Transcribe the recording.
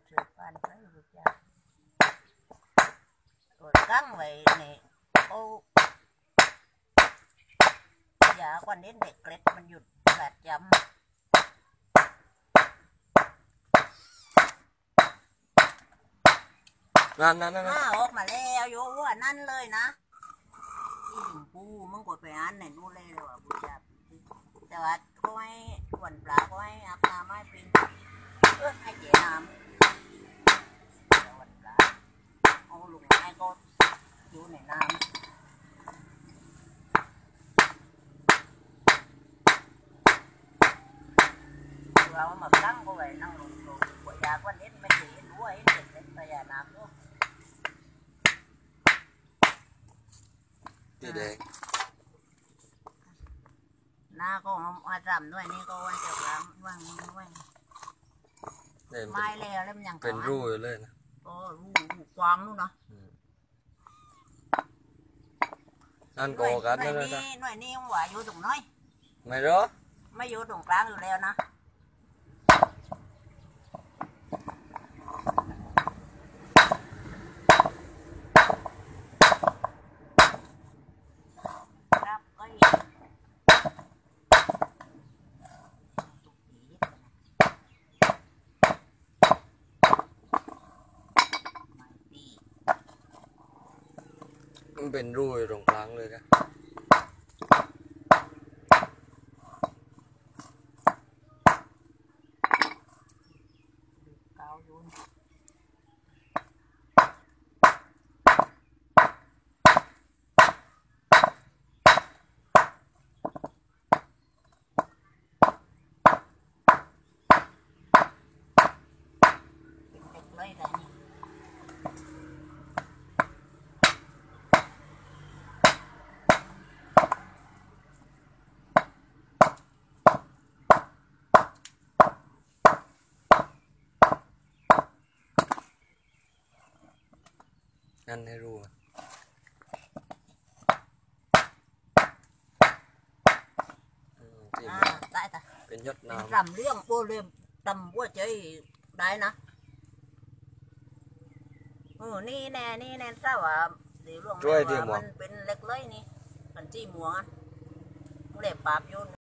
เสือปานไปบุญยาตัวกั้งไว้เนี่ยโอ้ยาวันนี้เด็กเล็กมันหยุดแบบจำนั่นออกมาแล้วโยว่านั่นเลยนะที่หลวงปู่มึงกดไปอ่านในนู่นเลยว่ะบุญยาแต่ว่าก็ให้วันปลาก็ให้อาบน้ำให้เป็นให้เจน้ำวันปลาเอาลุงให้ก็อยู่ในน้ำเรามาตั้งก็ไว้นั่งลงหัวยาก็เน้นไม่เห็นด้วยเห็นเป็นพญานาคด้วยตีแดงหน้าก็มาจำด้วยนี่ก็ว่าจะร้ำว่างไม่แล้วแล้วมันยังเป็นรูเลยนะก็รูกว้างนู่นเนาะนั่นโกกันนั่นนะหน่วยนี้ว่าอยู่ตรงน้อยไม่รู้ไม่อยู่ตรงกลางอยู่แล้วนะมันเป็นรูตรงกลางเลยนะนั่นให้รู้ได้แต่เป็นยศน้ำรำเรื่องโบเรียมตำบัวใจได้นะนี่แน่ทราบว่าสีหลวงมันเป็นเล็กเลยนี่มันจี้หมัวเล็บปราบโยน